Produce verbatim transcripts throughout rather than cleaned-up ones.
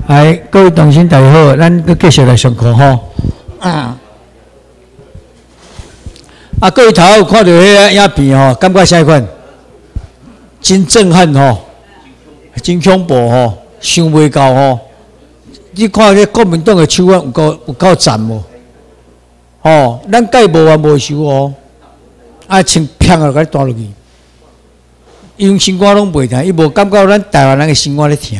来，各位同学大家好，咱搁继续来上课吼。啊，啊，各位头有看到迄个影片吼，感觉啥款？真震撼吼，真恐怖吼，想袂到吼。你看迄国民党的手法有够有够赞无？吼，咱介无完无收哦，啊，穿砰啊，甲你打落去。伊心肝拢袂疼，伊无感觉咱台湾人的心肝咧疼。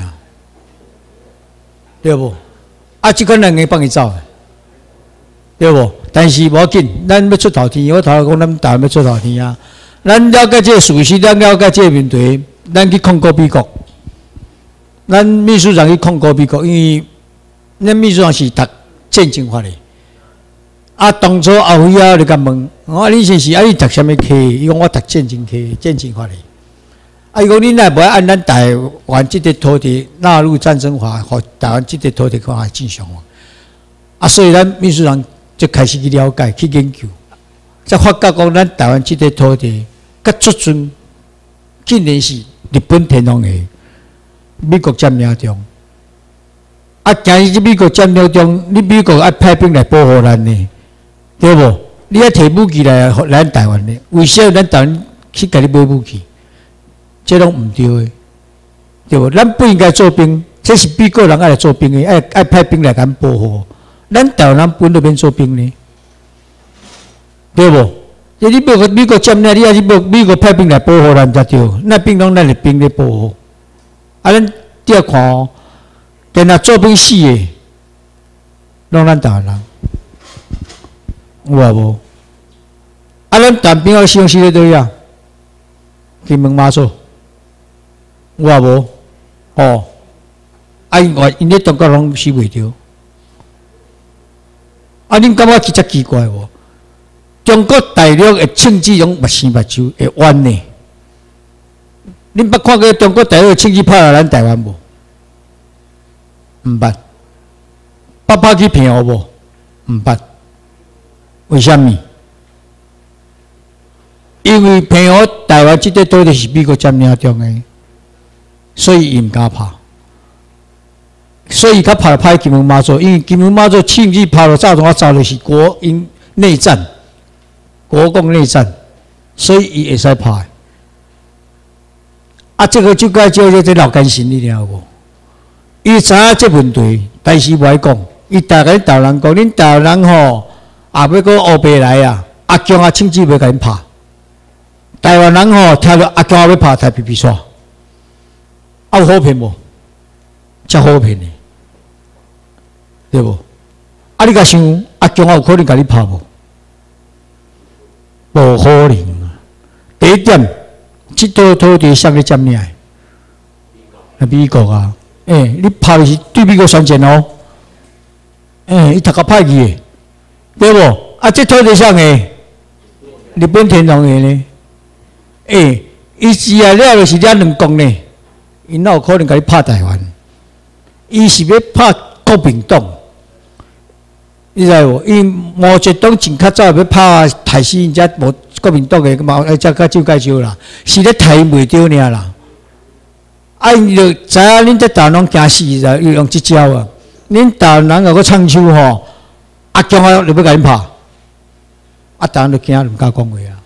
对不？啊，即款人会放伊走，对不？但是无要紧，咱要出头天。我头来讲，咱台湾要出头天啊！咱了解这个事实，咱了解这个问题，咱去控告美国。咱秘书长去控告美国，因为咱秘书长是读战争法的。啊，当初后尾啊，就甲问，我你先是啊，你读什么科？伊讲我读战争科，战争法的。 啊！伊讲恁若无按咱台湾即块土地纳入战争法，互台湾即块土地看正常啊。啊，所以咱秘书长就开始去了解、去研究，才发觉讲咱台湾即块土地，甲出尊竟然是日本天皇的，美国占领中。啊，今日美国占领中，你美国爱派兵来保护咱呢，对无？你爱摕武器来互咱台湾呢？为啥咱台湾去甲你买武器？ 这拢唔对的，对无？咱不应该做兵，这是美国人爱来做兵的，爱爱派兵来咱保护。咱台湾人本都免做兵呢，对无？你美国美国占领，你爱去美美国派兵来保护咱才对。那兵拢咱的兵来保护。啊，咱第二看哦，跟那做兵死的，拢咱台湾人，有啊无？啊，咱台湾兵要死死咧都样，金门马祖。 有啊无？哦，啊因外因咧中国拢死袂着。啊，恁感觉其实奇怪无？中国大陆的枪支拢目生目手会弯呢？恁捌看过中国大陆的枪支拍来咱台湾无？毋捌。捌拍去平湖无？毋捌。为虾米？因为平湖台湾即块土地是美国占领中的。 所以伊毋敢拍，所以他拍拍金门马祖，因为金门马祖枪支拍落早同我早的是国因内战，国共内战，所以伊会使拍。啊，这个就该叫做这老干神，你听有无？伊知影这问题，但是无爱讲，伊大概台湾人讲，恁台湾人吼，也要搁乌白来啊，阿强啊枪支袂甲因拍，台湾人吼听到阿强要拍台皮皮煞。 啊，有好骗无？真好骗的，对无？啊，你甲想，阿强啊有可能甲你拍无？无可能啊！第一点，即块土地谁咧占领的？啊，美国啊！诶、欸，你拍的是对美国宣战哦。诶、欸，伊读较歹去的，对无？啊，即土地谁的？日本天皇的呢？诶、欸，伊是啊了就是咱两国呢。 伊哪有可能甲你拍台湾？伊是要拍国民党，你知无？因毛泽东真较早要拍台死因遮无国民党的毛，遮较少介绍啦，是咧台袂着尔啦。啊，因就知影恁这台湾人惊死啦，又用即招啊！恁台湾人若搁唱秋吼，阿强啊，就要甲恁拍，啊，台湾就惊，唔敢讲话啊。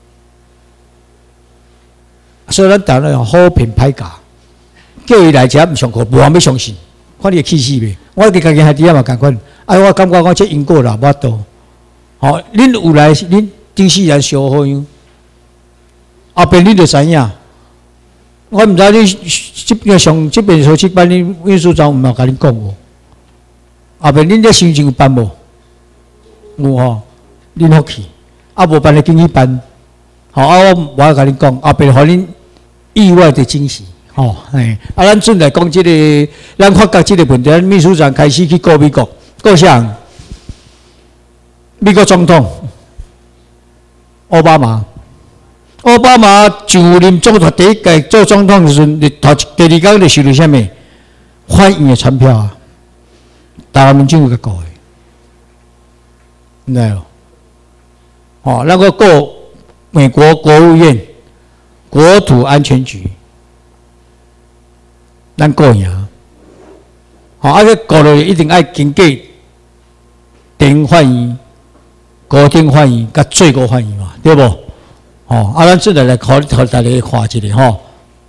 所以咱台湾人好骗歹教。 叫伊来遮毋上课，无人要相信，看你会气死袂？我伫家己孩子也嘛共款，哎，我感觉我这因果啦，无法度。吼，恁有来，恁顶世人小好样，后边恁就知影。我毋知恁即边上即边所即班恁秘书长毋有甲恁讲无？后边恁这心情有办无？有吼，恁福气，啊无办的经济办，吼啊我我甲恁讲，后边互恁意外的惊喜。 哦，哎，啊，咱准来讲即个，咱发觉即个问题，咱秘书长开始去告美国，告啥？美国总统奥巴马，奥巴马就任总统第一届做总统的时阵，头第二天就收到啥物欢迎的传票啊？台湾民众有个告的，你知哦？哦，那个告美国国务院国土安全局。咱过赢， 吼，啊，个过了一定爱经过顶翻译、高顶翻译、甲最高翻译嘛，对无？吼，啊，咱即来来考，考大家看一下吼。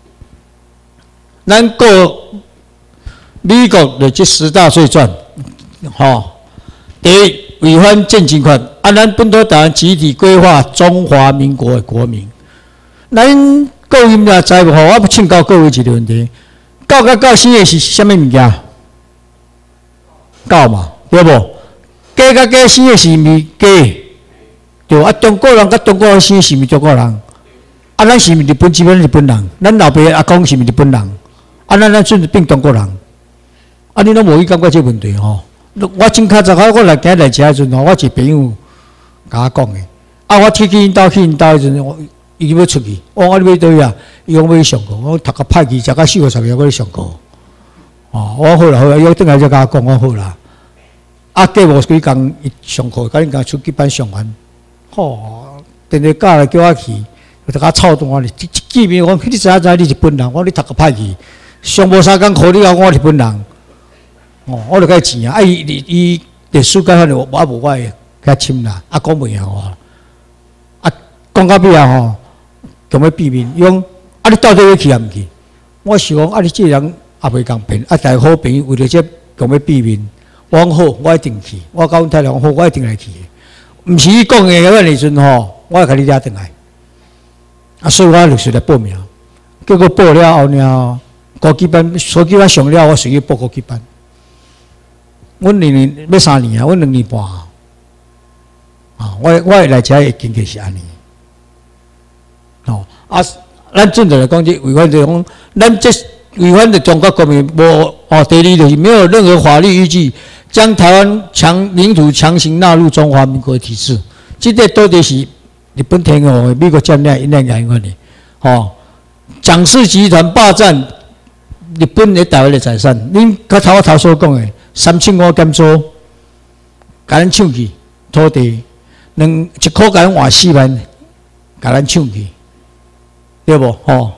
咱国美国的这十大罪状，吼，第一违反建军法，啊，咱本土台湾集体规划中华民国的国民。咱各位也知无？吼，我要请教各位一个问题：教甲教生的是啥物物件？教嘛，对无？家甲家生的是毋家？对啊，中国人甲中国人生是毋中国人？啊，咱是毋日本基本日本人？咱老爸阿公是毋日本人？啊，咱咱算是变中国人？啊，你拢无去感觉这问题吼？我真较早我我来今来遮时阵吼，我一个朋友甲我讲的。啊，我去去因兜去因兜时阵，我伊要出去，我讲你要倒去啊？伊讲要去上课，我读个歹去，食到四五十岁，我去上课。哦，我好啦好啦，伊转来才甲我讲，我好啦。啊，过无几工伊上课，甲恁甲出去班上完，吼，电话教来叫我去，就甲我操动我哩。一见面我讲，你知影知影你日本人？我讲你读个歹去，上无三工课，你讲我日本人？哦，我著甲伊钱啊！啊，伊伊伊历史改反我我无我甲他签啦，啊，讲袂赢我。啊，讲到尾啊吼，强要避免，伊讲啊，你到底要去啊毋去？我想讲啊，你这个人也袂共骗，啊，大家好朋友为了这强要避免。我讲好，我一定去。我甲阮太太讲好，我一定来去。毋是伊讲的迄个时阵吼，我会甲你抓转来。啊，所以我陆续来报名。结果报了后呢，高级班、初级班上了，我随去报高级班。阮两年要三年啊，阮两年半啊。啊，我我来遮的经济是安尼。哦，啊，咱正常来讲，这违反这种，咱这违反的中国国民无哦，第二就是没有任何法律依据。将台湾强领土强行纳入中华民国体制，这个到底是日本天皇的美国占领因来原因的？哦，蒋氏集团霸占日本的台湾的财产，恁较头我头所讲的三千五减租，甲咱抢去土地，两一箍甲咱换四万，甲咱抢去，对无？哦，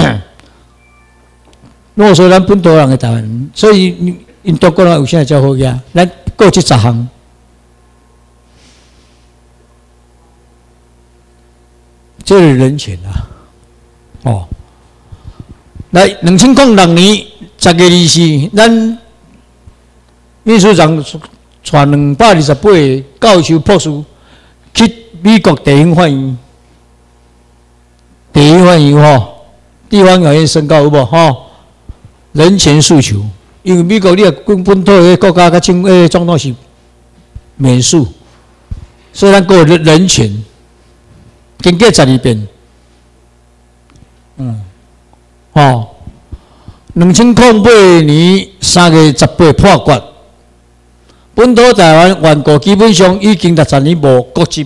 如果说咱本土人的台湾，所以你。因中国人有啥才好个？咱过这十项，这是人权啊！哦，来，两千零六年十月二四，咱秘书长传两百二十八个教授博士去美国地方法院，地方法院吼，地方法院宣告有无吼？人权诉求。因为美国你啊，本本土的国家甲政诶总统是免诉，所以咱个人人权经过十二遍，嗯，哦，两千零八年三月十八破决，本土台湾原国基本上已经六十年无国籍、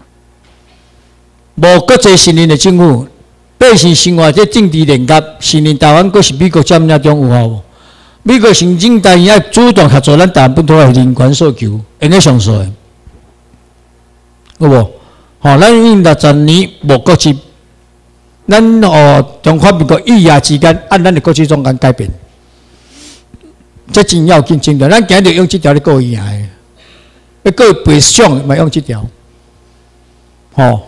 无国际承认的政府，百姓生活在政治联合，承认台湾阁是美国占领中有效无？美国行政单位要主动协助咱台湾本土的人权诉求，应该上诉的，有无？吼，咱已经六十年无国籍，咱哦中华民国一夜之间按咱的国际中间改变，这真要紧真的，咱今日用这条来过赢的，要过北上嘛用这条，吼。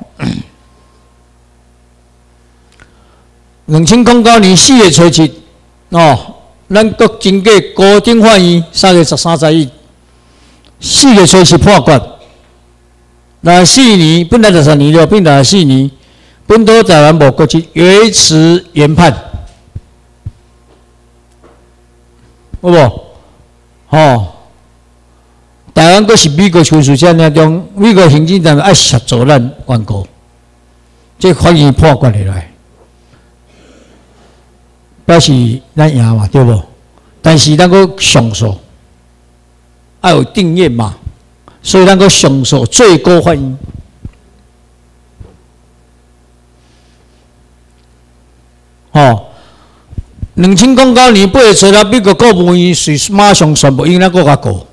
两千零九年四月初七，哦。咱国经过高等法院三月十三日以四月初七破决，那四年本来六十年了，变成四年，本土台湾无国籍，维持原判，有无？吼，台湾阁是美国处处占领中，美国行政单位爱协助咱原国，这法院破决下来。表示咱赢嘛，对无？但是咱个上诉，要有定谳嘛，所以咱个上诉最高法院。哦，两千零九年八月初了，美国国务院是马上宣布，因咱国家告，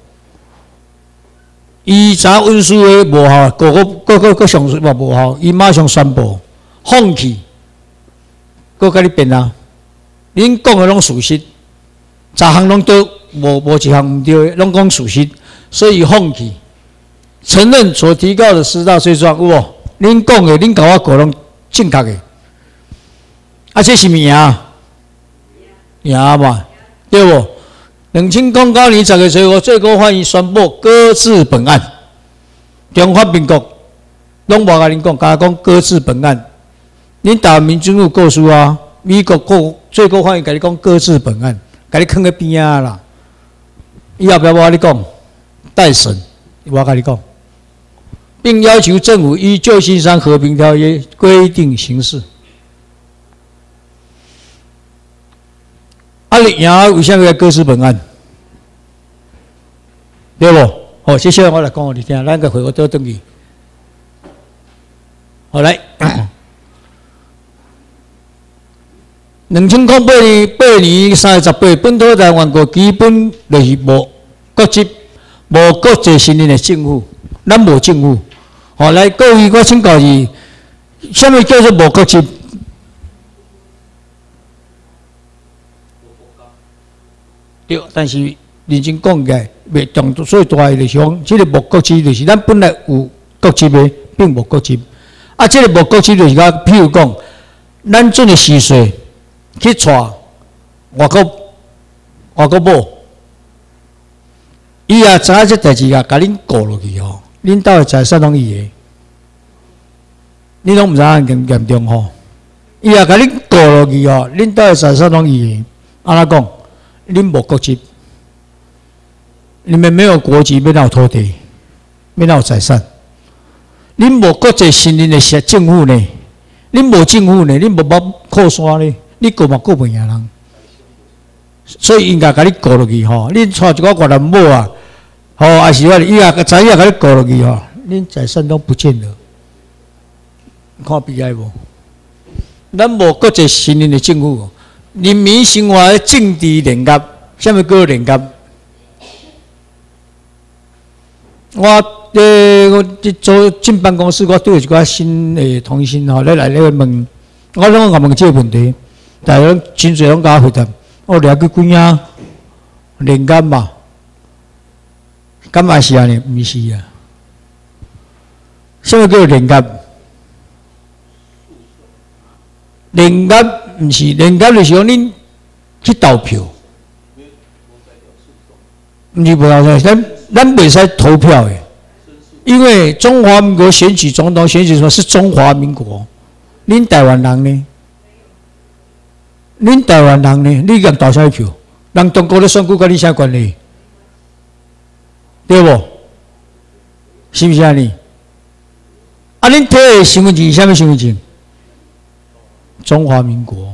伊查文书的无效，个个个个个上诉嘛无效，伊马上宣布放弃，搁甲你辩啊。恁讲的拢事实，十项拢都无无一项毋对的，拢讲事实，所以放弃，承认所提告的十大罪状，有无？恁讲的，恁甲我讲拢正确的，啊，这是毋赢？赢嘛，对无？两千零九年十月十五，最高法院宣布搁置本案。中华民国拢无甲恁讲，甲讲搁置本案。恁台湾民主有告诉啊，美国国最高法院甲你讲搁置本案，甲你囥喺边啊啦。以后不要我甲你讲，待审，我甲你讲，并要求政府依旧金山和平条约规定行事。啊，你赢为什么要搁置本案？对不？好，接下来我来讲给你听，咱个回过倒转去。好来，两千零八年八年三月十八，本土台湾国基本就是无国籍、无国际承认的政府，咱无政府。好来，各位我请教你，什么叫做无国籍？对，但是认真讲起来，袂重最大的就是讲，这个无国籍就是咱本来有国籍的，并无国籍。啊，这个无国籍就是讲，譬如讲，咱准的四岁去娶外国外国某，伊也知影这代志啊，甲恁过落去吼，恁兜的财产拢伊的，你拢毋知影严严重吼，伊也甲恁过落去吼，恁兜的财产拢伊的，安怎讲？恁无国籍，你们没有国籍，没有土地，没有财产。恁无国际承认的政府呢？恁无政府呢？恁无包靠山呢？你过嘛过袂赢人，所以应该甲你过落去吼。恁娶一个越南某啊，吼，还是我伊也知影甲你过落去吼，恁财产都不见了。看悲哀无？咱无国际承认的政府。人民生活的政治连接，什么叫连接？我呃，我做进办公室，我对一个新的同事吼，来来来问，我拢甲问这个问题，大家真侪拢甲我回答，我了解几啊，连接嘛，敢嘛是安尼？毋是啊，什么叫连接？连接毋是连接，就是讲恁去投票，毋是无投票，咱咱袂使投票的，因为中华民国选举总统选举什么是中华民国，恁台湾人呢？恁台湾人呢？你敢投啥票？人中国咧选举跟你啥关系？对无？是毋是安尼？啊，恁摕的身份证是啥物身份证？中华民国，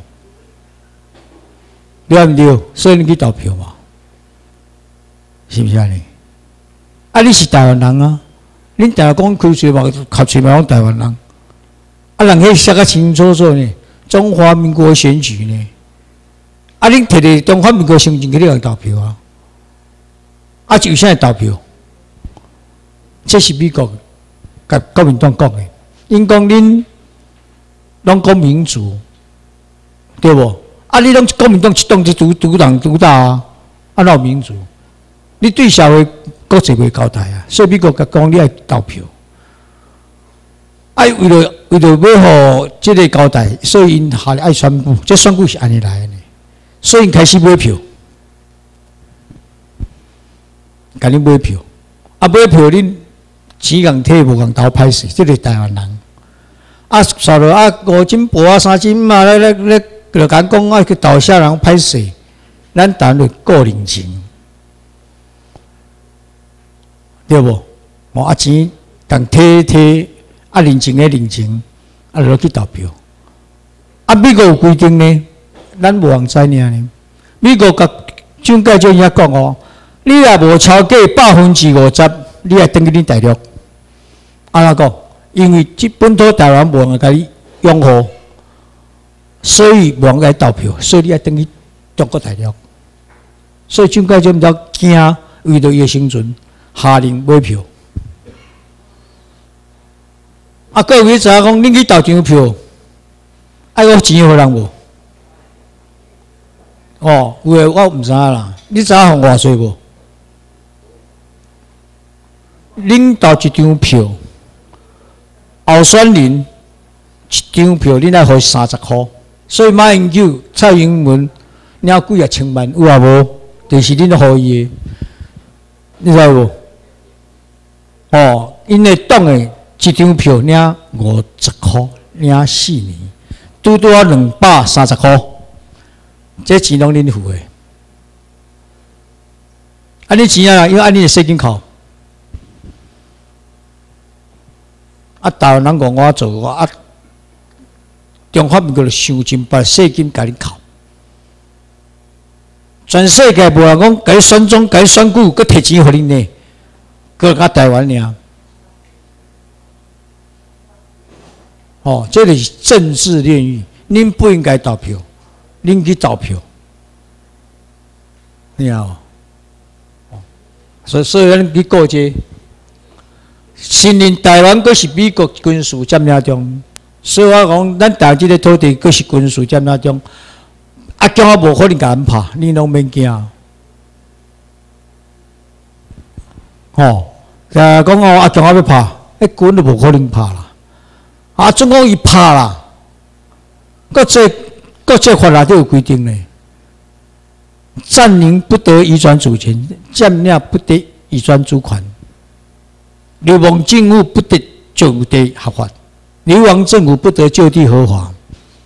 对毋对？所以你去投票嘛，是毋是安尼？啊，你是台湾人啊，恁台湾讲开嘴嘛，靠嘴嘛讲台湾人，啊，人迄写甲清清楚楚呢，中华民国选举呢，啊，恁摕着中华民国身份证去你投票啊，啊，就现在投票，这是美国甲国民党讲的，因讲恁。拢讲民主，对无？啊，你拢国民党一党去独独党独大啊，啊哪有民主？你对社会国际袂交代啊，所以美国甲讲你爱投票，爱为了为了要互即个交代，所以因下爱宣布，这选举是安尼来的，所以因开始买票，甲你买票，啊买票恁钱共摕无共投歹势，即个台湾人。啊，刷落啊五金箔啊三金嘛，咧咧咧，就讲讲啊去投下人歹势，咱谈论个人情，对无？我啊钱共摕摕啊人情的人情，啊落去投票。啊美国有规定呢，咱无人知尔呢。美国甲蒋介石遐讲哦，你若无超过百分之五十，你也登去恁大陆。安怎讲？因为即本土台湾无人甲你拥护，所以无人甲你投票，所以你要等于中国大陆。所以蒋介石毋知惊，为着伊的生存，下令买票。啊，各位知影讲，恁去投张票，爱我钱互人无？ 哦，有诶，我毋知影啦。你知影互偌济无？恁投一张票，候选人一张票，恁爱互三十箍。所以马英九、蔡英文领几啊千万，有啊无？就是恁互伊诶，你知无？哦，因为党诶一张票领五十箍，领四年，拄拄啊两百三十箍，这钱拢恁付诶。啊，你钱啊，因为按你诶税金扣。啊，台湾人讲我做我啊，中华民国就想尽把税金甲你扣。全世界无人讲，甲你选总，甲你选举，佮摕钱互恁呢，佮甲台湾尔。哦，这就是政治炼狱。恁不应该投票，恁去投票，你晓？哦，所以所以咱去顾这。承认台湾阁是美国军事占领中，所以我讲，咱台即个土地阁是军事占领中，啊，叫我无可能甲咱拍，你拢免惊。吼，啊，讲哦，啊，叫我要拍，迄军都无可能拍啦。啊，总讲伊拍啦，国际国际法内底有规定呢，占领不得移转主权，占领不得移转主权。流亡政府不得就地合法，流亡政府不得就地合法。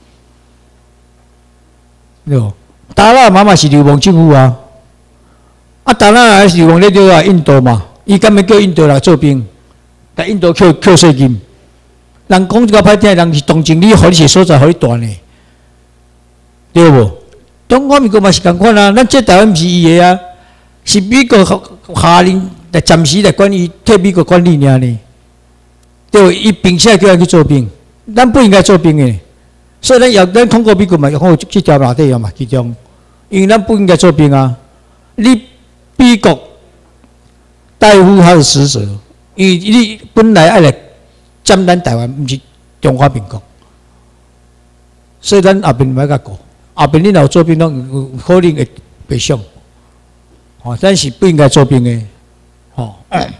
对不？达赖妈妈是流亡政府啊，啊，达赖还是流亡咧对啊，印度嘛，伊敢要叫印度来做兵，但印度扣扣税金。人讲这个歹听，人是同情你，互你一个所在，互你住呢，对不？中华民国嘛是共款啊，咱这台湾毋是伊个啊，是美国下令。来暂时来管理，替美国管理尔呢？对，伊并且叫人去做兵，咱不应该做兵的。所以咱要咱通过美国嘛，要通过这条内底嘛，其中，因为咱不应该做兵啊。你美国代夫他的使者，因为你本来爱来占咱台湾，毋是中华民国，所以咱后边唔爱甲过，后边你若有做兵，拢有可能会被伤。哦，咱是不应该做兵的。哦，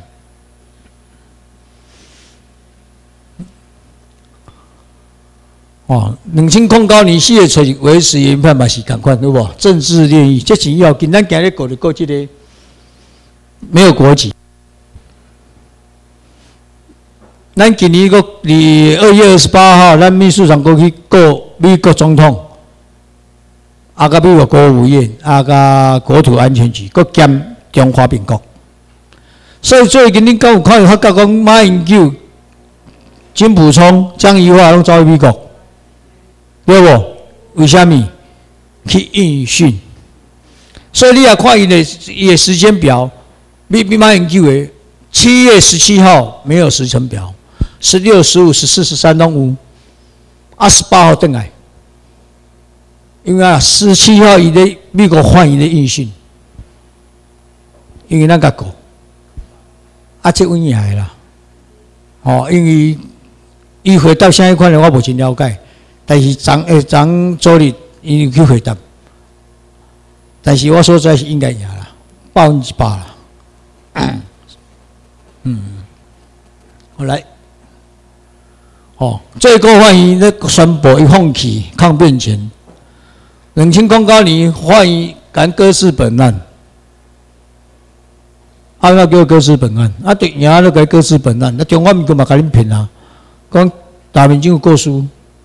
哦，两千零九年四月初维持研判嘛是共款，对不？政治炼狱，这钱要紧，咱今日过就过这个没有国籍。咱今年个二二月二十八号，咱秘书长过去告美国总统，啊，甲美国国务院，啊，甲国土安全局，搁兼中华民国。所以最近恁敢有看有发觉讲马英九、金溥聪、江宜桦拢走去美国，对不？为虾米？去应训。所以你也看伊的伊的时间表，比比马英九的七月十七号没有时程表，十六、十五、十四、十三拢有，啊十八号回来，因为啊十七号伊咧美国换伊咧应训，因为咱甲讲。啊，这稳下啦，哦，因为伊回答啥款的我无真了解，但是昨诶昨昨日伊去回答，但是我所在是应该赢啦，百分之百啦。嗯，好来，哦，最高法院咧宣布伊放弃抗辩权，两千零九年法院敢搁置本案。啊，那叫搁置本案，啊，对，赢了该搁置本案，那中华民国嘛，甲恁骗啊，讲大民政府过失，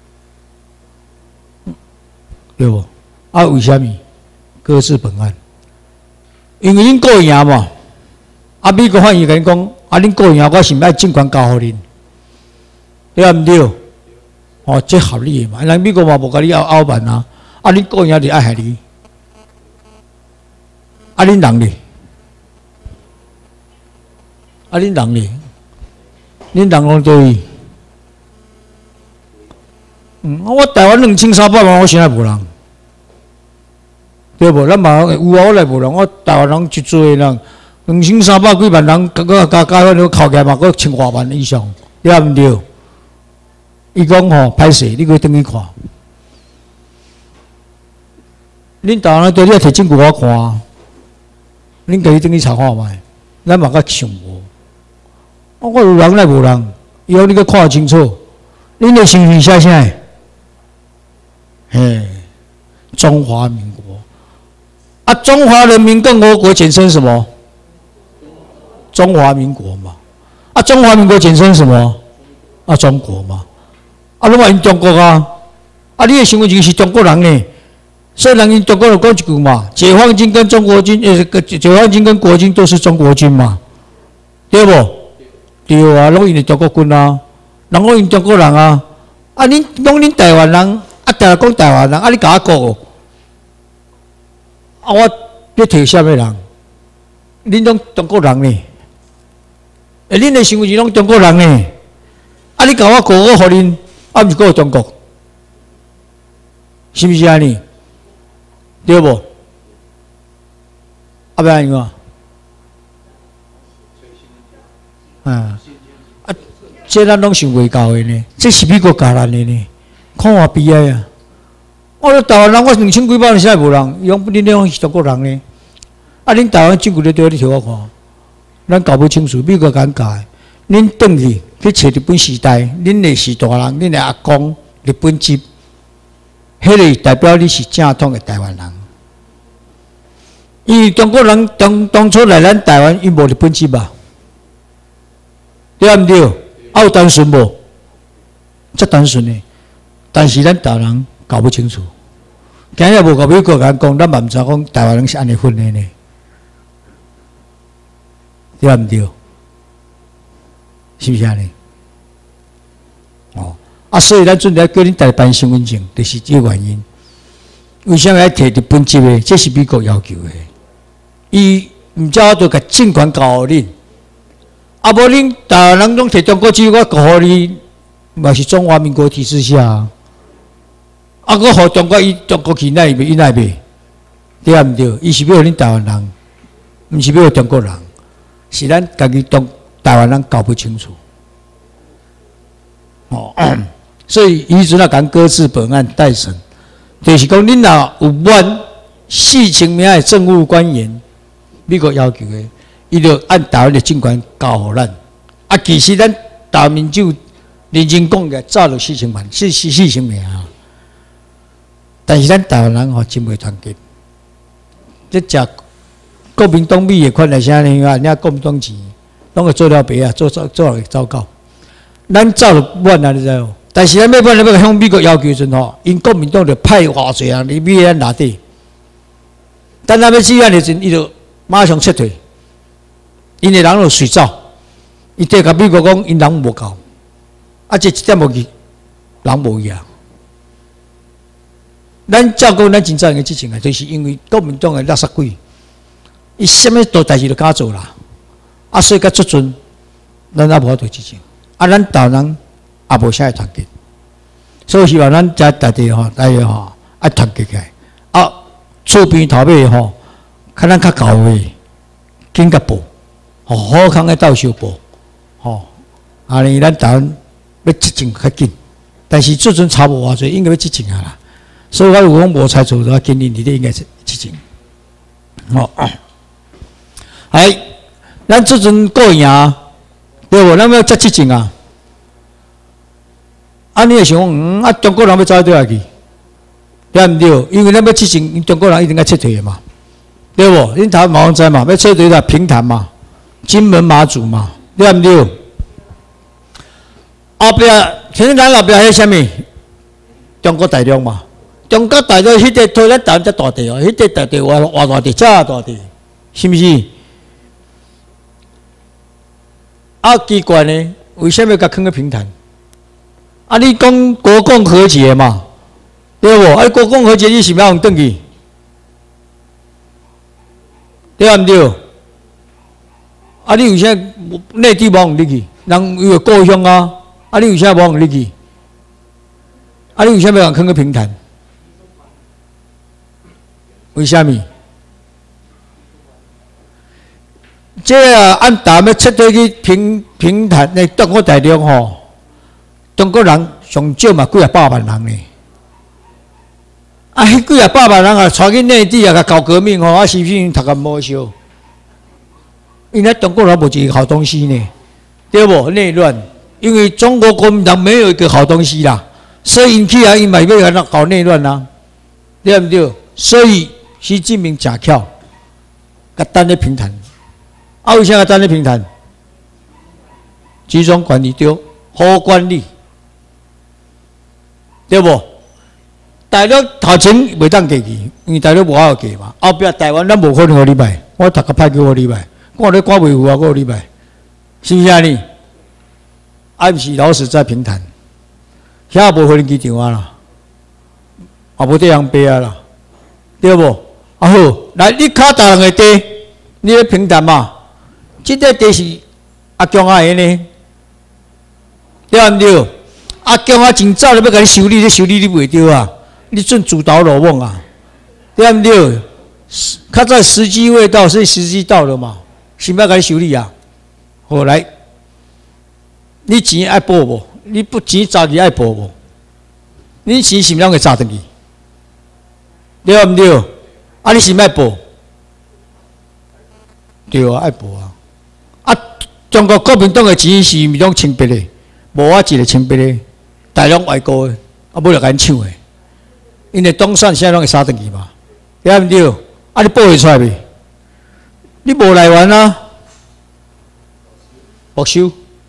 对不？啊，为虾米搁置本案？因为恁过赢嘛，啊，美国法院甲恁讲，啊，恁过赢，我是爱政权交互恁，对毋对？哦，这合理的嘛，人美国嘛无甲你拗拗办啊，啊，恁过赢就爱害你，啊，恁人咧？啊，恁人咧？恁人拢对伊？嗯，我台湾两千三百万，我现在无人，对无？咱嘛有啊，我来无人，我台湾人一做人，两千三百几万人，个加加翻，扣起来嘛，个千外万以上，对毋对？伊讲吼，歹势，你可以登去看。 恁台湾人对你摕证据我看，恁家己等去查看卖，咱嘛较想无。啊，我有人来无人，以后你阁看得清楚，恁的身份写啥？嘿，中华民国。啊，中华人民共和国简称什么？中华民国嘛。啊，中华民国简称什么？啊，中国嘛。啊，拢话因中国啊。啊，你的身份证是中国人呢，所以人因中国人讲一句嘛，解放军跟中国军，呃，解放军跟国军都是中国军嘛，对不？对啊，拢因的中国军啊，人讲因中国人啊。啊，恁讲恁台湾人，啊，台湾讲台湾人，啊，你甲我讲。啊！我要摕啥物人？恁拢中国人呢？诶，恁的身份证拢中国人呢？啊！你甲我讲，我互恁，啊，毋是讲中国，是毋是安尼？对无？啊，要安怎？啊！啊！这咱拢想袂到的呢，这是美国教咱的呢，看我悲哀啊！我咧台湾人，我两千几百年现在无人，伊讲恁拢是中国人呢。啊，恁台湾证据咧对，你摕我看，咱搞不清楚，美国敢教？恁转去去找日本时代，恁的是大人，恁的阿公日本籍，迄个代表你是正统的台湾人。伊中国人当当初来咱台湾，伊无日本籍吧？对毋对？啊，有单纯无？遮单纯的，但是咱台湾人搞不清楚。今日无甲美国人讲，咱嘛毋知讲台湾人是安尼分的呢，对毋对？是毋是安尼？哦，啊，所以咱准来叫恁代办身份证，就是这个原因。为什么要摕日本籍的？这是美国要求的。伊毋只好就甲政权交互恁，啊，无恁台湾人拢摕中国籍，我交互你，嘛是中华民国体制下。啊！我互中国伊中国去，那伊袂伊那袂，对毋对？伊是要互恁台湾人，毋是要互中国人，是咱家己中台湾人搞不清楚。哦，所以伊阵啊，讲搁置本案待审，就是讲恁若有冤四千名的政务官员，美国要求的，伊就按台湾的政权交互咱。啊，其实咱台湾民主认真讲个，早就四千万，四四四千名啊。但是咱台湾人吼真袂团结，即食国民党米的款来啥呢？啊，人家国民党钱，拢个做了白啊，做做做了糟糕。咱走了冤啊，你知无？但是咱要冤，要向美国要求阵吼，因国民党就派偌济人入去咱内底，等咱要起案的阵，伊就马上撤退，因的人就随走，伊对甲美国讲，因人无够，啊，这一点无去，人无去啊。咱照讲，咱真早应该执行啊，就是因为国民党的垃圾鬼，伊什么大代志都敢做啦，啊，所以甲出阵，咱也无法度执行，啊，咱台湾人也无啥会团结，所以希望咱遮大家吼，大家吼爱团结起来，啊，厝边头尾吼，较咱较搞诶，紧甲报，吼好康诶到手报，吼，安尼咱台湾要执行较紧，但是这阵差无偌济，应该要执行啊啦。所以我有讲无采取的建议，你哋应该是执行。哦，哎，咱这阵过赢，对无？咱要再执行啊！啊，你会想讲，嗯，啊，中国人要走对下去，对毋对？因为咱要执行，中国人一定要撤退嘛，对无？恁台湾马王知嘛，要撤退到平潭嘛，金门、马祖嘛，对毋对？后壁，前咱后壁迄啥物？中国大陆嘛。中国大陆迄个推咱台湾才大地哦，迄个大地偌偌大地，遮大地，是毋是？啊，奇怪呢，为什么甲囥去平潭？啊，你讲国共和解嘛，对无？啊，国共和解你是毋要用转去？对毋对？啊，你为啥内地无用入去？人有故乡啊，啊，你为啥无用入去？啊，你为啥要囥去平潭？为虾米？这啊，按台要撤退去平平潭那中国大陆吼，中国人上少嘛几啊百万人呢？ 啊，迄几啊百万人啊，带去内地啊，甲搞革命吼，啊，是不是读个无烧？因为中国人无一个好东西呢，对不？内乱，因为中国国民党没有一个好东西啦，所以因去啊，因嘛要来搞内乱啦，对不对？所以习近平假巧，甲等咧平谈。啊，为啥甲等咧平谈？集中管理对，好管理，对不？大陆头前袂当过去，因为大陆无法过嘛。后壁台湾咱无可能互你买，我读个派叫互你买，我咧管维护啊，我互你买，是不是啊你？啊，毋是老死在平潭，遐无可能机场啊啦，也无地方飞啊啦，对无？啊好，来你脚踏人个地，你咧平潭嘛？即个地是阿强阿个呢，对毋对？阿强啊，真早就要甲你修理，你修理你袂着啊！你准自投罗网啊，对不对？较早时机未到，所以时机到了嘛，是不要甲你修理啊？好来，你钱爱补无？你不钱早起爱补无？你钱是毋是会砸转去？对毋对？啊，你是毋爱补？对啊，爱补啊！啊，中国国民党的钱是毋是拢清白的？无啊，一个清白的，大陆外国的，啊，无就甲因抢的。因为东山现在拢会杀转去嘛，对毋对？啊，你报会出来未？你无来源啊？没收，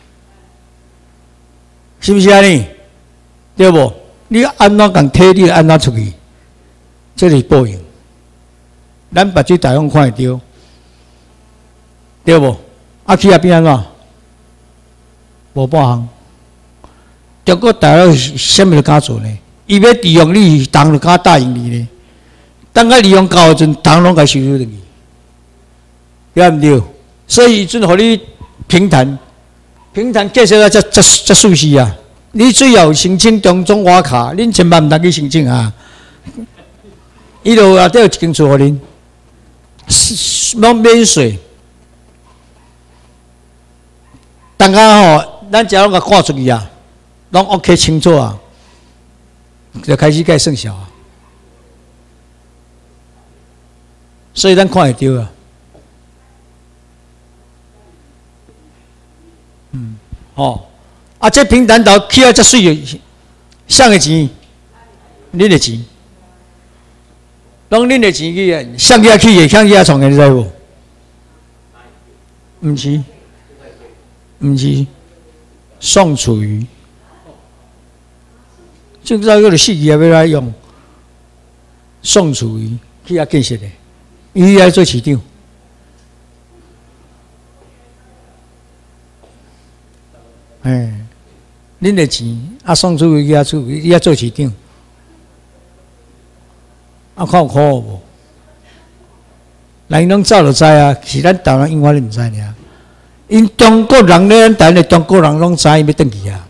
是不是安尼？对无？你安怎共体，你安怎出去？这是报应。咱目睭大众看会到，对无？啊，去遐变安怎？无半项。中国大陆啥物都敢做呢？伊要利用你，党就敢答应你呢。等甲利用到时阵，党拢甲收收转去，对毋对？所以阵互你平谈，平谈介绍啊，才才才舒适啊。你最后申请中中华卡，恁千万毋通去申请啊！伊就啊，都有一间厝互恁，拢免税。等下吼，咱只拢甲挂出去啊，拢 OK 清楚啊。就开始改算小啊，所以咱看会到啊。嗯，哦，啊，这平潭岛起来遮水的，谁的钱？恁的钱，拢恁的钱去啊？谁去啊起的？谁去啊创的？你知无？毋是，毋是，宋楚瑜。现在个个四字也要来用，宋楚瑜去遐建设的，伊来做市长。哎，恁的钱，啊，宋楚瑜去遐做，伊遐做市长，啊，看有可恶无？人拢早就知啊，是咱台湾永远毋知尔。因中国人咧，咱台湾的中国人拢知伊要转去啊。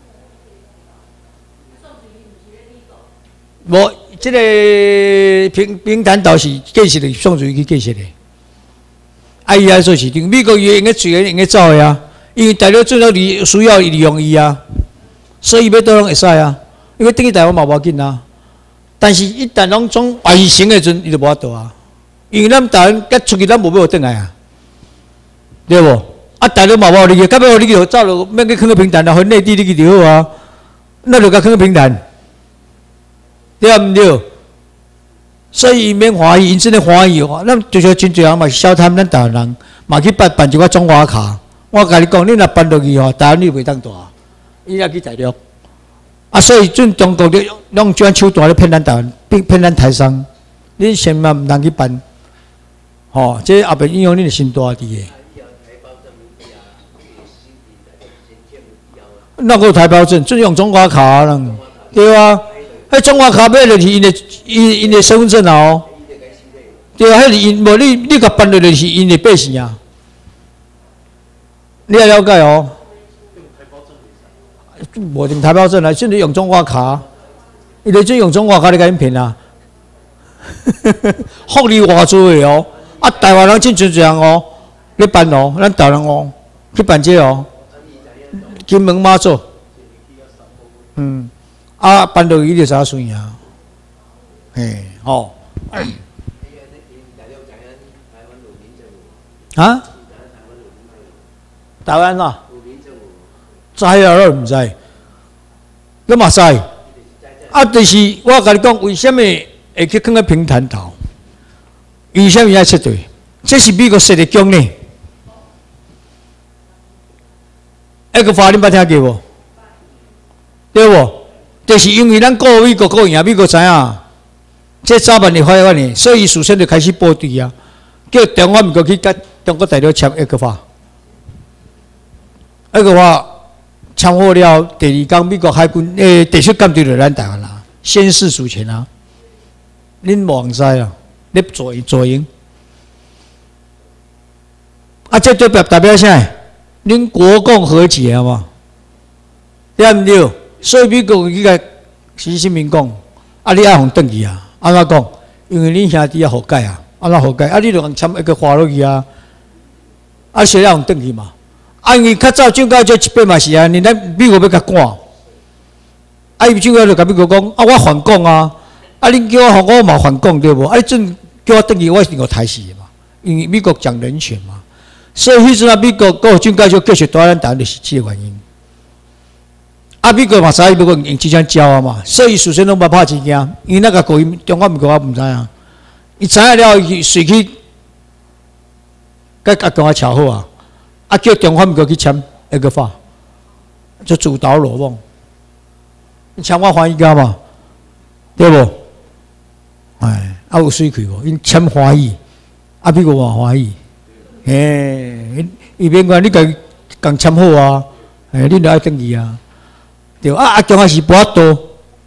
无，即个平平潭岛是建设的，宋楚瑜去建设的。啊，伊来做市长，美国伊用个嘴用个走的啊，因为大陆最后利需要利用伊啊，所以要倒拢会使啊。因为等去台湾嘛无要紧啊，但是一旦拢总完成的阵，伊就无法度啊。因为咱台湾甲出去，咱无要互转来啊，对无？啊，大陆嘛无你去，到尾互你去走落，免去囥个平潭啦，回内地你去就好啊，那就甲囥个平潭。对毋对？所以免欢喜，因真诶欢喜哦。咱就是真侪人嘛是小贪，咱台湾人嘛去办办一个中华卡。我甲你讲，你若办落去吼，台湾你袂当大，伊要去大陆。啊，所以阵中国咧用这样手段咧骗咱台湾，骗骗咱台商，恁千万毋通去办。吼，这后边影响恁诶心大伫诶。那个台胞证，准用中华卡啦，对啊。迄中华卡买就是因的因因的身份证哦，对啊，迄是因无你你甲办落就是因的百姓啊，你要了解哦。无用台胞证啦，甚至用中华卡，伊就准用中华卡你甲因骗啊，福利偌多的哦，啊台湾人真侪人哦，咧办哦，咱台湾人哦去办这哦，金门马祖，嗯。啊，办落去就啥算啊？ 嘿，吼、哦。啊？台湾啊？知啊，我唔知，我嘛知。啊，就是我甲你讲，为什么会去放喺平潭头？为什么要撤退？这是美国设的奖呢？那个法你捌听过无？对无？就是因为咱告美国告赢，美国知影，这早晚会发生的，所以首先就开始布局啊，叫中华民国去甲中国大陆签一个法。一个法签好了，第二天美国海军诶，第七舰队就咱台湾啦，宣誓主权啊，恁忘知啊，你左左营。啊，这代表代表啥？恁国共和解嘛，对毋对？所以美国伊个习近平讲，啊，你爱互转去啊？安怎讲？因为恁兄弟啊和解啊，安怎和解？啊，你就共签一个划落去啊，啊，谁让转去嘛？啊，因为较早蒋介石一边嘛是安尼，咱美国要甲赶，啊，伊蒋介石就甲美国讲，啊，我反共啊，啊，恁叫我我嘛反共对无？啊，你阵叫我转去，我一定要台死嘛，因为美国讲人权嘛。所以迄阵啊，美国个蒋介石继续打咱台湾，就是这个原因。啊，美国嘛知伊要用用即种招啊嘛，所以事先拢无拍钱惊，因为那个国中华民国也毋知影，伊知影了，伊随去甲甲中华桥好啊，啊叫中华民国去签那个法，就自投罗网。你签我欢喜家嘛，对无？哎，啊有水气无？因签欢喜，啊美国嘛欢喜。诶，伊免讲你共共签好啊，诶，你著爱转去啊，对啊，啊，中华是无法度，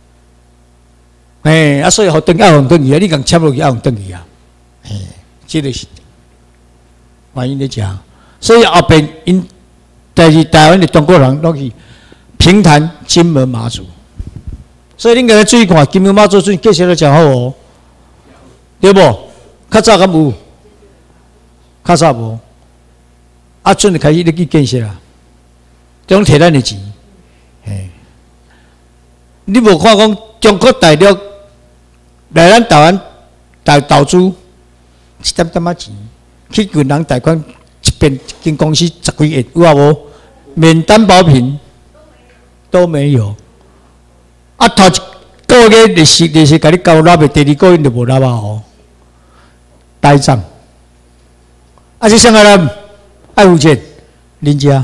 诶，啊，所以互转爱互转去啊，你共签落去爱互转去啊，诶，这个是原因咧讲，所以后边因但是台湾的中国人拢去平潭、金门、马祖，所以恁个注意看，金门、马祖最近建设得真好哦，对无？较早敢有？较早无，啊，阵就开始咧去建设啦，种摕咱的钱，嘿，你无看讲中国大陆来咱台湾投投资一点点仔钱，去银行贷款一边一间公司十几亿，有啊无？免担保品都没有，啊，头一个月利息利息甲你交纳的，第二个月就无纳啊哦，呆账。啊！这上个人爱付钱，恁家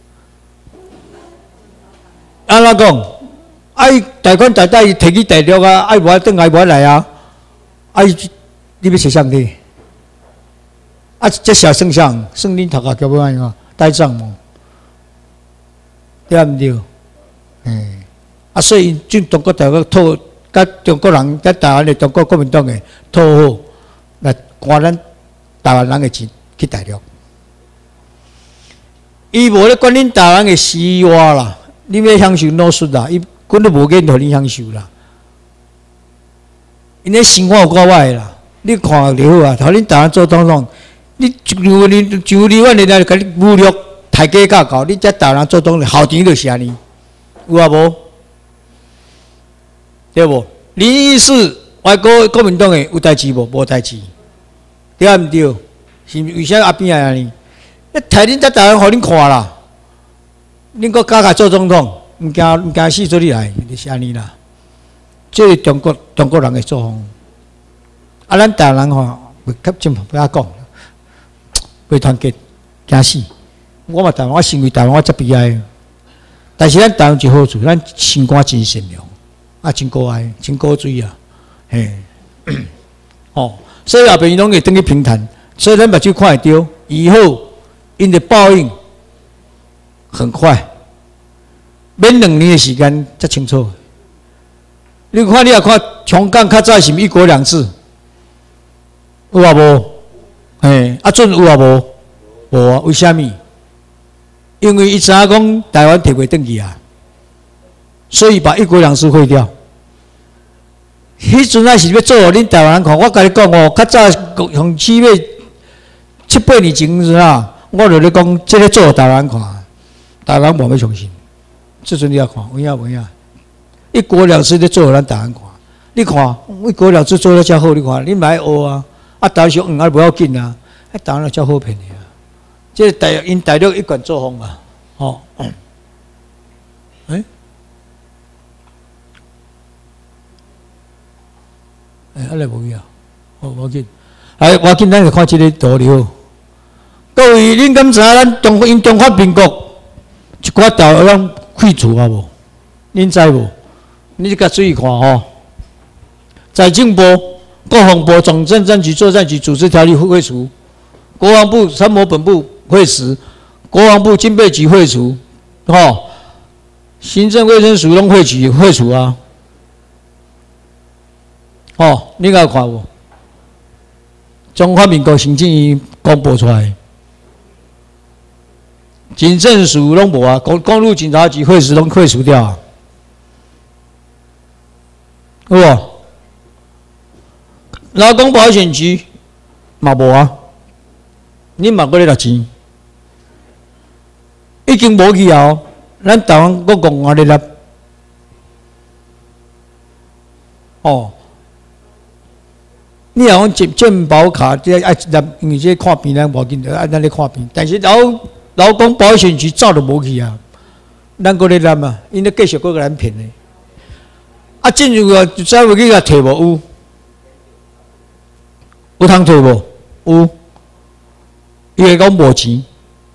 安怎讲？爱贷款贷贷摕去大陆啊，爱无爱转来无爱来啊？爱你要写啥物？啊，这小算啥？算恁头壳叫要安怎？呆账嘛，对毋对？嗯，啊，所以就中国大陆套，甲中国人甲台湾的中国国民党的套好来赶咱台湾人的钱。去大陆，伊无咧管恁台湾的生活啦，你要享受老师啦，伊根本无愿互你享受啦。因咧生活有够歹啦，你看就好啊。互恁台湾做总统，你就你就你阮来甲你侮辱、抬价价高，你才台湾做总统，校长就是安尼，有啊无？对无？林义士外国国民党的有代志无？无代志，对毋对？是为啥阿扁安尼？那台恁在台湾，互恁看啦。恁国家家做总统，毋惊毋惊死做你来，就是安尼啦。这是中国中国人的作风。啊，咱台湾人吼，袂较真不要讲，袂团结，惊死。我嘛台湾，我身为台湾，我则悲哀。但是咱台湾有好处，咱心肝真善良，啊，真高爱，真高水啊，嘿，哦，所以后边伊拢会转去平潭。所以咱目睭看会到，以后因的报应很快，免两年的时间才清楚。你看，你也看香港较早是毋一国两制，有啊无？嘿，啊准有啊无？无啊？为虾米？因为伊知影讲台湾摕袂转去啊，所以把一国两制废掉。迄阵啊是要做互恁台湾人看，我甲你讲哦，较早从七月。七八年前是啊，我就咧讲，这个做台湾看，台湾无要相信。这阵你要看，有影无影？一国两制咧做咱台湾看， 你看，我国老师做得遮好，你看，你买学啊，啊，台上黄啊不要紧啊，啊，当然遮好骗的啊。这大因大陆一贯作风嘛，哦，哎、欸，哎、欸，阿来无去啊，哦，无紧，哎，我紧咱就看这个图了。各位，恁敢知影咱中因中华民国一寡岛让废除啊无？恁知无？你甲注意看吼。财政部、国防部、总政战局、作战局组织条例废除，国防部参谋本部废除，国防部军备局废除，吼，行政卫生署拢废除废除啊。哦，你甲看无？中华民国行政院公布出来。警政署拢无啊，公公路警察局废除拢废除掉啊，有无？劳工保险局嘛无啊，你嘛搁咧拿钱，已经无去啊！咱台湾国共啊咧拿，哦，你若讲健健保卡，这爱拿，因为这看病咱无紧着，爱咱咧看病，但是劳劳工保险局早就无去啊，咱搁咧拿嘛，因咧继续搁个咱骗咧。啊，进入个就再有去甲摕无有，有通摕无？有，伊会讲无钱，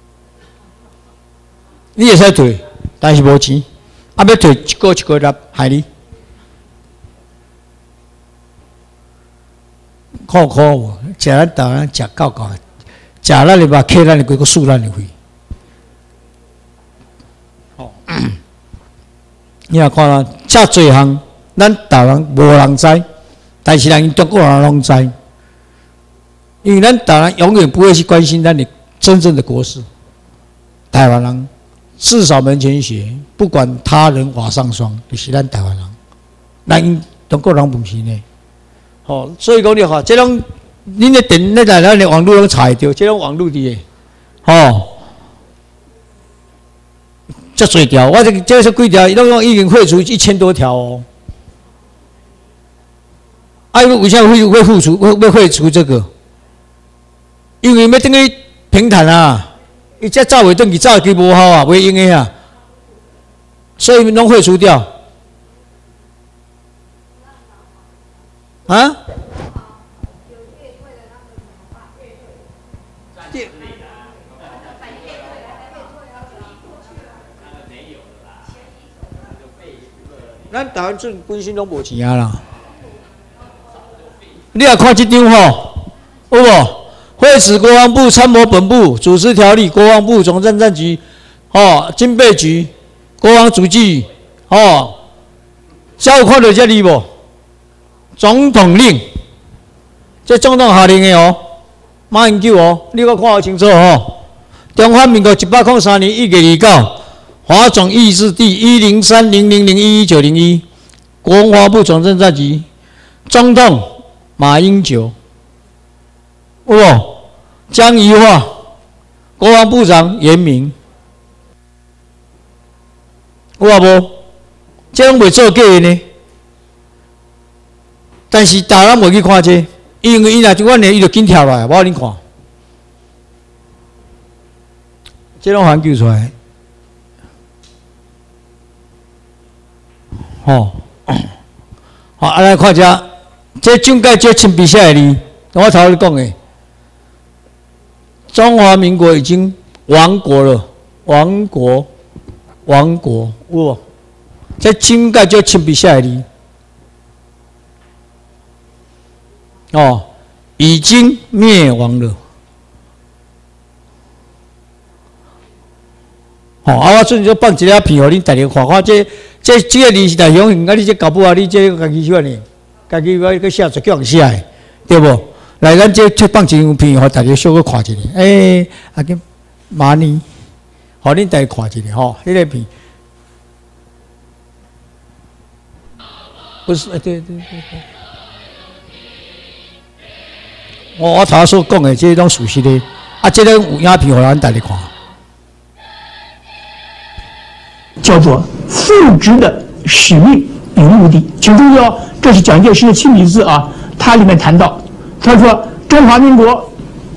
你会使摕，但是无钱，啊要摕一个一个拿害你，苦苦无，食咱台湾食够够，食咱的肉，摕咱的规个输咱的肺。哦，你若看啦，遮侪项，咱台湾无人知，但是人中国人拢知，因为咱台湾永远不会去关心咱的真正的国事。台湾人至少门前雪，不管他人瓦上霜，就是咱台湾人，咱中国人不是呢。哦，所以讲你看，这种恁的电，那在咱的网络拢查会到，这种网络的，哦。这侪条，我这这是几条，拢已经废除一千多条哦。啊，为啥会会废除会会废除这个？因为要等于平坦啊，伊这走袂转去，走去无好啊，袂用的啊，所以拢废除掉。啊？咱台湾阵本身拢无钱啊啦！你也看这张吼，有无？废除国防部参谋本部组织条例，国防部总政战局，哦，军备局，国防主计，哦，才有看到这里无？总统令，这总统下令的哦，马英九哦，你我看好清楚哦。中华民国一百零三年一月二九。华总议事第一零三零零零一一九零一，国防部总政战局，总统马英九，有无？江宜桦，国防部长严明，有啊无？这拢袂做假的呢。但是大人袂去看这，因为伊若就阮呢，伊就紧跳来，我互恁看，这拢研究出来。哦，好，啊来看遮，这蒋介石亲笔写的字，我头先讲的，中华民国已经亡国了，亡国，亡国，有无？这蒋介石亲笔写的字，哦，已经灭亡了。哦，啊，我阵就放一个片互恁大家看看这。这这个字是大雄雄，啊！你这搞不好，你这家己选的，家己要个写出叫人写的，对不？来，咱这这放一张片，互大家小可看一下。诶、欸，啊个马尼，互恁大家看一下吼，迄、那个片。不是，对对对对。我我头所讲的，这种属实的，啊，这个有影片，互咱大家看。叫做父职的使命与目的，其中要这是蒋介石的亲笔字啊，他里面谈到，他说中华民国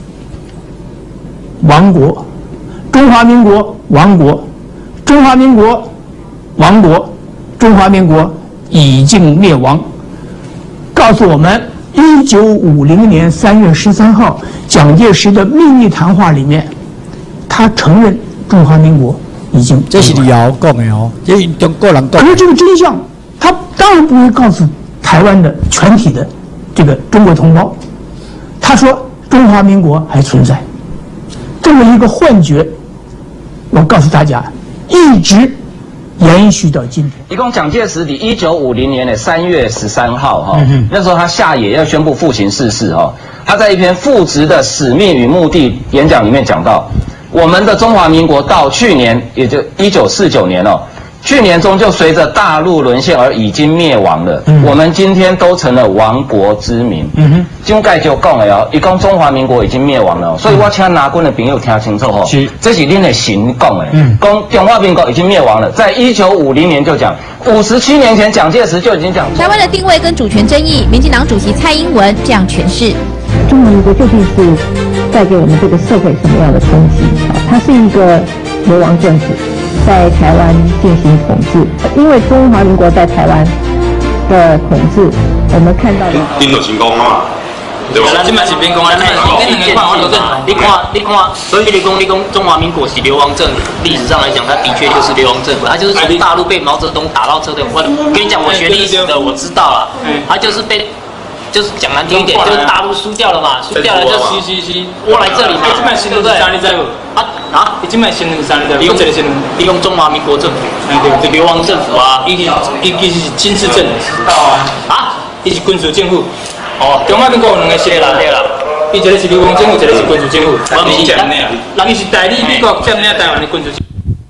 亡国，中华民国亡国，中华民国亡国，中华民国已经灭亡。告诉我们，一九五零年三月十三号，蒋介石的秘密谈话里面，他承认中华民国已经。 这是李敖讲的哦，这中国人讲。 可是这个真相，他当然不会告诉台湾的全体的这个中国同胞。他说中华民国还存在，这么一个幻觉，我告诉大家，一直延续到今天。 一共蒋介石于一九五零年的三月十三号哈、哦嗯，那时候他下野要宣布复行逝世哈、哦，他在一篇复职的使命与目的演讲里面讲到，我们的中华民国到去年，也就一九四九年哦。去年中就随着大陆沦陷而已经灭亡了，嗯、我们今天都成了亡国之民。嗯哼，蒋介石就讲的哦，一讲中华民国已经灭亡了，所以我请拿军的朋友听清楚吼、哦，是，这是恁的神讲的，嗯，讲中华民国已经灭亡了，在一九五零年就讲，五十七年前蒋介石就已经讲。 台湾的定位跟主权争议，民进党主席蔡英文这样诠释： 中华民国究竟是带给我们这个社会什么样的冲击？啊，它是一个流亡政府。在台湾进行统治，因为中华民国在台湾的统治，我们看到。 恁就成功啊，对吧？ 咱即摆是变讲，咱你跟两个看法都正，你看，你看，所以你讲，你讲中华民国是流亡政府，历史上来讲，它的确就是流亡政府，它就是从大陆被毛泽东打到撤退。我跟你讲，我学历史的，我知道了，它就是被。就是讲难听一点，就是大陆输掉了嘛，输掉了就吸吸吸窝来这里嘛，对不对？啊啊！你今摆新两三的，利用这个新，利用中华民国政府，对，流亡政府啊，伊伊伊是军事政府啊，啊，伊是军事政府。哦，中华民国有两个系啦，对啦，伊一个是流亡政府，一个是军事政府。我不是讲那样，人伊是代理美国占领台湾的军事。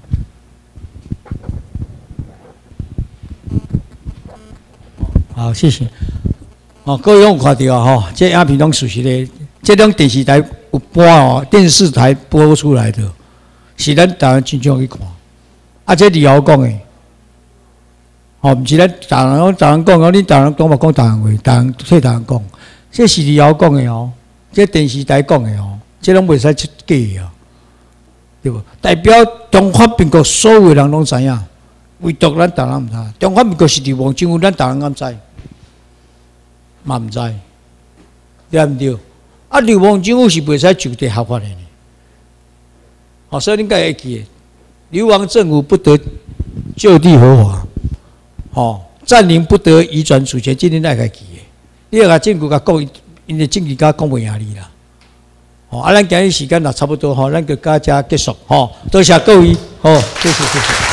好，谢谢。哦，各位有看到吼，这影片拢属实的，这种电视台有播哦，电视台播出来的，是咱台湾真正去看。啊，这李敖讲的，哦，毋是咱台湾讲台湾讲哦，你台湾讲嘛讲台湾话，台湾替台湾讲，这是李敖讲的哦，这电视台讲的哦，这拢袂使出假哦，对无？代表中华民国所有人拢知影，唯独咱台湾毋知。中华民国是流亡政府，咱台湾敢知？嘛唔知，对唔对？啊，流亡政府是袂使就地合法的呢。哦，所以你应该会记，流亡政府不得就地合法，哦，占领不得移转主权，这点大概记的。你要甲政府甲讲，因为政治家讲袂赢你啦。哦，啊，咱今日时间也差不多吼，咱就到这结束吼，多谢各位，好，谢谢谢谢。